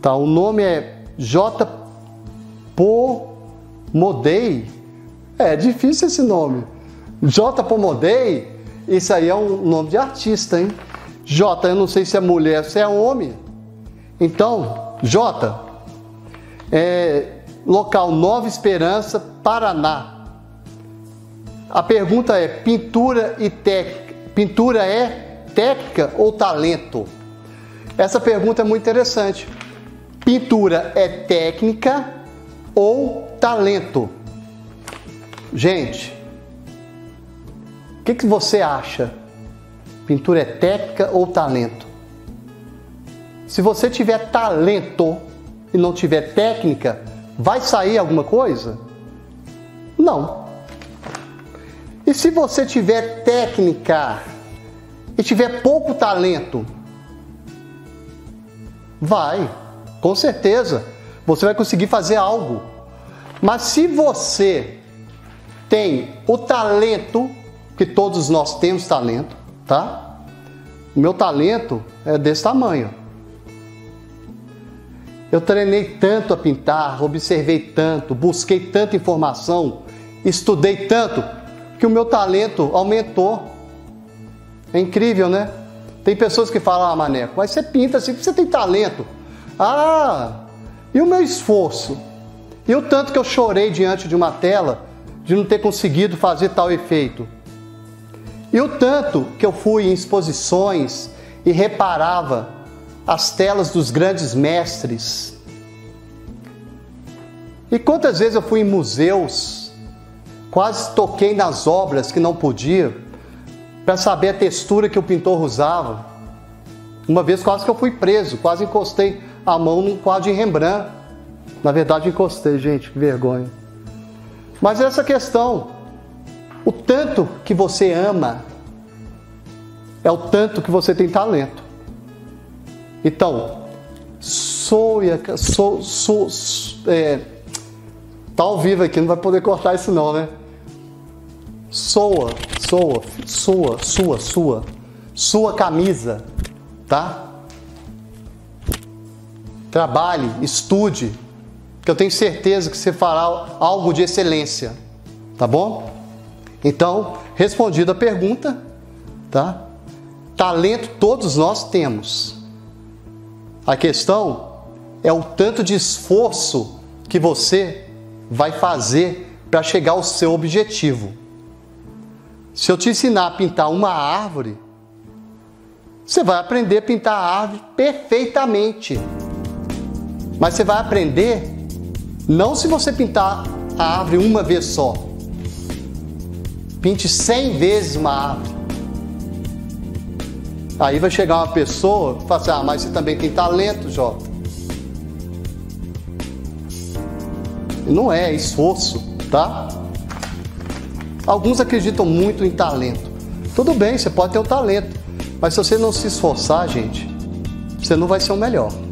Tá, o nome é J. Pomodei. É difícil esse nome. J. Pomodei, isso aí é um nome de artista, hein? J, eu não sei se é mulher, se é homem. Então, J, local Nova Esperança, Paraná. A pergunta é: pintura é técnica ou talento? Essa pergunta é muito interessante. Pintura é técnica ou talento? Gente, o que você acha? Pintura é técnica ou talento? Se você tiver talento e não tiver técnica, vai sair alguma coisa? Não. E se você tiver técnica e tiver pouco talento? Vai, com certeza. Você vai conseguir fazer algo. Mas se você tem o talento, que todos nós temos talento, tá? O meu talento é desse tamanho. Eu treinei tanto a pintar, observei tanto, busquei tanta informação, estudei tanto, que o meu talento aumentou. É incrível, né? Tem pessoas que falam: ah, Maneco, mas você pinta assim porque você tem talento. Ah, e o meu esforço? E o tanto que eu chorei diante de uma tela, de não ter conseguido fazer tal efeito? E o tanto que eu fui em exposições e reparava as telas dos grandes mestres? E quantas vezes eu fui em museus, quase toquei nas obras que não podia, para saber a textura que o pintor usava. Uma vez quase que eu fui preso, quase encostei a mão num quadro de Rembrandt. Na verdade encostei, gente, que vergonha. Mas essa questão, o tanto que você ama é o tanto que você tem talento. Então, tá ao vivo aqui, não vai poder cortar isso não, né? Sua camisa, tá? Trabalhe, estude, que eu tenho certeza que você fará algo de excelência, tá bom? Então, respondida a pergunta, tá? Talento todos nós temos. A questão é o tanto de esforço que você vai fazer para chegar ao seu objetivo. Se eu te ensinar a pintar uma árvore, você vai aprender a pintar a árvore perfeitamente. Mas você vai aprender não se você pintar a árvore uma vez só. Pinte 100 vezes uma árvore. Aí vai chegar uma pessoa e falar assim: ah, mas você também tem talento, Jota. Não é esforço, tá? Alguns acreditam muito em talento. Tudo bem, você pode ter o talento, mas se você não se esforçar, gente, você não vai ser o melhor.